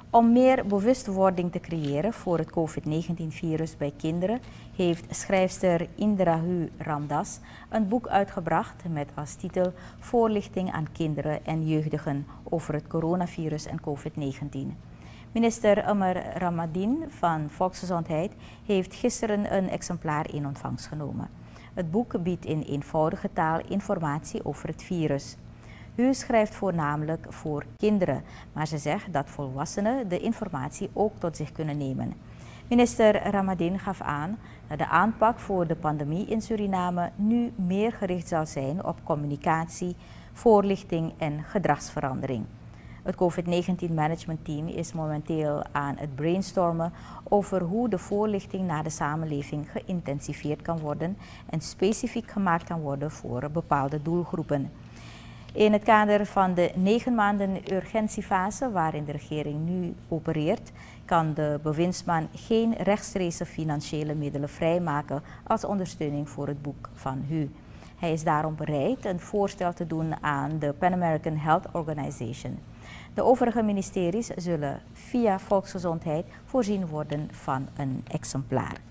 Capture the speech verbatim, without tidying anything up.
Om meer bewustwording te creëren voor het COVID negentien virus bij kinderen heeft schrijfster Indrahu Ramdas een boek uitgebracht met als titel Voorlichting aan kinderen en jeugdigen over het coronavirus en COVID negentien. Minister Amar Ramadan van Volksgezondheid heeft gisteren een exemplaar in ontvangst genomen. Het boek biedt in eenvoudige taal informatie over het virus. U schrijft voornamelijk voor kinderen, maar ze zegt dat volwassenen de informatie ook tot zich kunnen nemen. Minister Ramadan gaf aan dat de aanpak voor de pandemie in Suriname nu meer gericht zal zijn op communicatie, voorlichting en gedragsverandering. Het COVID negentien managementteam is momenteel aan het brainstormen over hoe de voorlichting naar de samenleving geïntensiveerd kan worden en specifiek gemaakt kan worden voor bepaalde doelgroepen. In het kader van de negen maanden urgentiefase waarin de regering nu opereert, kan de bewindsman geen rechtstreekse financiële middelen vrijmaken als ondersteuning voor het boek van U. Hij is daarom bereid een voorstel te doen aan de Pan American Health Organization. De overige ministeries zullen via Volksgezondheid voorzien worden van een exemplaar.